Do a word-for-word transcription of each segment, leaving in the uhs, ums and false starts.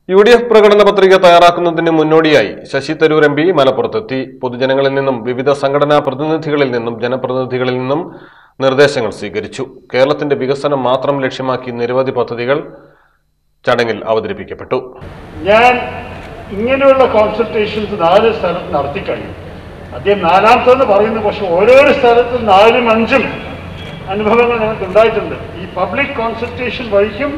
U D F പ്രകടന പത്രിക തയ്യാറാക്കുന്നതിന് മുന്നോടിയായി ശശി തരൂർ എം പി മലപ്പുറത്തെത്തി. പൊതുജനങ്ങളിൽ നിന്നും വിവിധ സംഘടനാ പ്രതിനിധികളിൽ നിന്നും ജനപ്രതിനിധികളിൽ നിന്നും നിർദ്ദേശങ്ങൾ സ്വീകരിച്ചു. കേരളത്തിന്റെ വികസനം മാത്രം ലക്ഷ്യമാക്കി നിരവധി പദ്ധതികൾ ചടങ്ങിൽ അവതരിപ്പിക്കപ്പെട്ടു. ഞാൻ ഇങ്ങനെയുള്ള കോൺസൾട്ടേഷൻസ് നാല് സ്ഥലത്ത് നടത്തി കഴിഞ്ഞു. അദ്ദേഹം നാലാമത്തെന്ന് പറയുന്നു, പക്ഷെ ഓരോരോ സ്ഥലത്തും നാലും അഞ്ചും അനുഭവങ്ങൾ ഞങ്ങൾക്ക് ഉണ്ടായിട്ടുണ്ട്. ഈ പബ്ലിക് കോൺസൾട്ടേഷൻ വഴിക്കും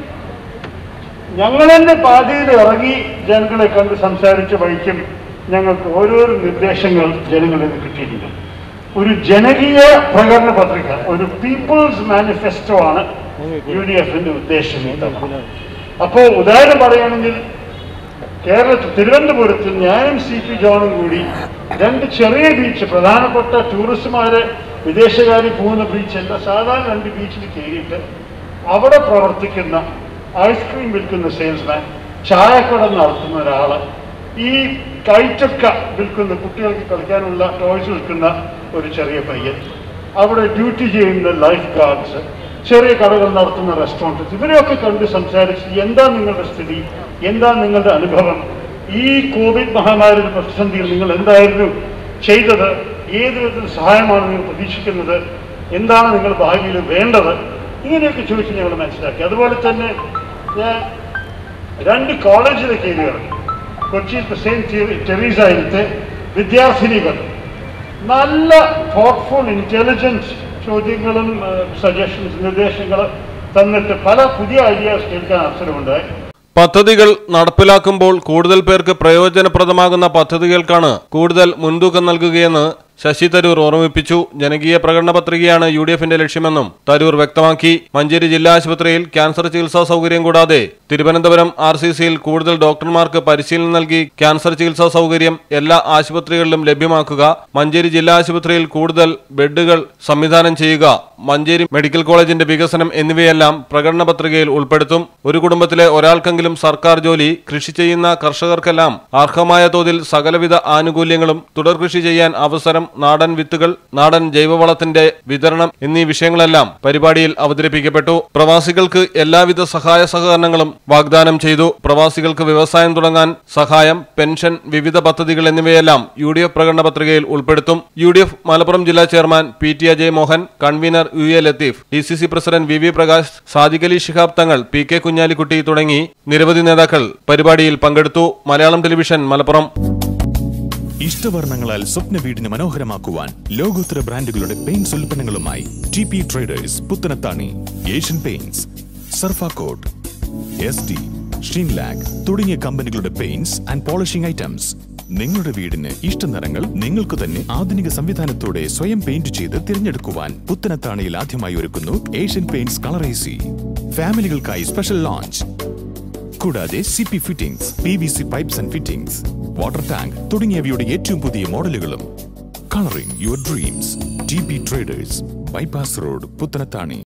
ഞങ്ങൾ തന്നെ പാതയിൽ ഇറങ്ങി ജനങ്ങളെ കണ്ട് സംസാരിച്ച വഴിക്കും ഞങ്ങൾക്ക് ഓരോരോ നിർദ്ദേശങ്ങൾ ജനങ്ങളിൽ നിന്ന് കിട്ടിയിട്ടുണ്ട്. ഒരു ജനകീയ പ്രകടന പത്രിക, ഒരു പീപ്പിൾസ് മാനിഫെസ്റ്റോ ആണ് യു ഡി എഫിന്റെ ഉദ്ദേശം. അപ്പോൾ ഉദാഹരണം പറയുകയാണെങ്കിൽ കേരളത്തിൽ തിരുവനന്തപുരത്ത് ഞാനും സി പി ജോണും കൂടി രണ്ട് ചെറിയ ബീച്ച്, പ്രധാനപ്പെട്ട ടൂറിസ്റ്റുമാരെ വിദേശകാരി പോകുന്ന ബീച്ചല്ല, സാധാരണ രണ്ട് ബീച്ചിൽ കയറിയിട്ട് അവിടെ പ്രവർത്തിക്കുന്ന ഐസ്ക്രീം വിൽക്കുന്ന സെയിൽസ്മാൻ, ചായക്കട നടത്തുന്ന ഒരാൾ, ഈ കൈച്ചക്ക വിൽക്കുന്ന കുട്ടികൾക്ക് കളിക്കാനുള്ള ടോയ്സ് വിൽക്കുന്ന ഒരു ചെറിയ പയ്യൻ, അവിടെ ഡ്യൂട്ടി ചെയ്യുന്ന ലൈഫ് ഗാർഡ്സ്, ചെറിയ കടകൾ നടത്തുന്ന റെസ്റ്റോറൻറ്റ്, ഇവരെയൊക്കെ കണ്ട് സംസാരിച്ച് എന്താ നിങ്ങളുടെ സ്ഥിതി, എന്താ നിങ്ങളുടെ അനുഭവം, ഈ കോവിഡ് മഹാമാരിയുടെ പ്രതിസന്ധിയിൽ നിങ്ങൾ എന്തായിരുന്നു ചെയ്തത്, ഏത് വിധത്തിൽ സഹായമാണ് നിങ്ങൾ പ്രതീക്ഷിക്കുന്നത്, എന്താണ് നിങ്ങൾ ഭാവിയിൽ വേണ്ടത്, ഇങ്ങനെയൊക്കെ ചോദിച്ച് ഞങ്ങൾ മനസ്സിലാക്കി. അതുപോലെ തന്നെ ഞാൻ രണ്ട് കോളേജിലേക്ക് കയറി ഇറങ്ങി. കൊച്ചിയിലത്തെ സെയിൻറ്റ് ടെറീസയിലത്തെ വിദ്യാർത്ഥിനികൾ നല്ല തോട്ട്ഫുൾ ഇന്റലിജൻസ് ചോദ്യങ്ങളും സജഷൻസ് നിർദ്ദേശങ്ങൾ തന്നിട്ട് പല പുതിയ ഐഡിയാസ് കേൾക്കാൻ അവസരമുണ്ടായി. പദ്ധതികൾ നടപ്പിലാക്കുമ്പോൾ കൂടുതൽ പേർക്ക് പ്രയോജനപ്രദമാകുന്ന പദ്ധതികൾക്കാണ് കൂടുതൽ മുൻതൂക്കം നൽകുകയെന്ന് ശശി തരൂർ ഓർമ്മിപ്പിച്ചു. ജനകീയ പ്രകടന പത്രികയാണ് യു ഡി എഫിന്റെ ലക്ഷ്യമെന്നും തരൂർ വ്യക്തമാക്കി. മഞ്ചേരി ജില്ലാ ആശുപത്രിയിൽ ക്യാൻസർ ചികിത്സാ സൗകര്യം കൂടാതെ തിരുവനന്തപുരം ആർ സി സിയിൽ കൂടുതൽ ഡോക്ടർമാർക്ക് പരിശീലനം നൽകി ക്യാൻസർ ചികിത്സാ സൗകര്യം എല്ലാ ആശുപത്രികളിലും ലഭ്യമാക്കുക, മഞ്ചേരി ജില്ലാ ആശുപത്രിയിൽ കൂടുതൽ ബെഡുകൾ സംവിധാനം ചെയ്യുക, മഞ്ചേരി മെഡിക്കൽ കോളേജിന്റെ വികസനം എന്നിവയെല്ലാം പ്രകടന പത്രികയിൽ ഉൾപ്പെടുത്തും. ഒരു കുടുംബത്തിലെ ഒരാൾക്കെങ്കിലും സർക്കാർ ജോലി, കൃഷി ചെയ്യുന്ന കർഷകർക്കെല്ലാം അർഹമായ തോതിൽ സകലവിധ ആനുകൂല്യങ്ങളും, തുടർ കൃഷി ചെയ്യാൻ അവസരം, നാടൻ വിത്തുകൾ, നാടൻ ജൈവവളത്തിന്റെ വിതരണം എന്നീ വിഷയങ്ങളെല്ലാം പരിപാടിയിൽ അവതരിപ്പിക്കപ്പെട്ടു. പ്രവാസികൾക്ക് എല്ലാവിധ സഹായ സഹകരണങ്ങളും വാഗ്ദാനം ചെയ്തു. പ്രവാസികൾക്ക് വ്യവസായം തുടങ്ങാൻ സഹായം, പെൻഷൻ, വിവിധ പദ്ധതികൾ എന്നിവയെല്ലാം യു ഡി എഫ് പ്രകടന പത്രികയിൽ ഉൾപ്പെടുത്തും. യു ഡി എഫ് മലപ്പുറം ജില്ലാ chairman P T Ajay Mohan, convener U A Latheef, D C C president V V Prakash, Sadiq Ali Shihab Thangal, P K Kunhalikutty തുടങ്ങി നിരവധി നേതാക്കൾ പരിപാടിയിൽ പങ്കെടുത്തു. മലയാളം ടെലിവിഷൻ മലപ്പുറം. ഇഷ്ടവർണ്ണങ്ങളാൽ സ്വപ്ന വീടിന് മനോഹരമാക്കുവാൻ ലോകോത്തര ബ്രാൻഡുകളുടെ പെയിന്റ്സ് ഉൽപ്പന്നങ്ങളുമായി T P Traders, Puthanathani, Asian Paints, Surfacoat, S D, Sheenlac തുടങ്ങിയ കമ്പനികളുടെ പെയിന്റ്സ് ആൻഡ് പോളിഷിംഗ് ഐറ്റംസ്. നിങ്ങളുടെ വീടിന് ഇഷ്ട നിറങ്ങൾ നിങ്ങൾക്ക് തന്നെ ആധുനിക സംവിധാനത്തോടെ സ്വയം പെയിന്റ് ചെയ്ത് തിരഞ്ഞെടുക്കുവാൻ പുത്തനത്താണിയിൽ ആദ്യമായി ഒരുക്കുന്നു ഏഷ്യൻ പെയിന്റ്സ് കളറേസി. ഫാമിലികൾക്കായി സ്പെഷ്യൽ ലോഞ്ച്. കൂടാതെ C P fittings, P V C pipes and fittings, water tank തുടങ്ങിയവയുടെ ഏറ്റവും പുതിയ മോഡലുകളും. Colouring your dreams. T P Traders, bypass road, Puthanathani.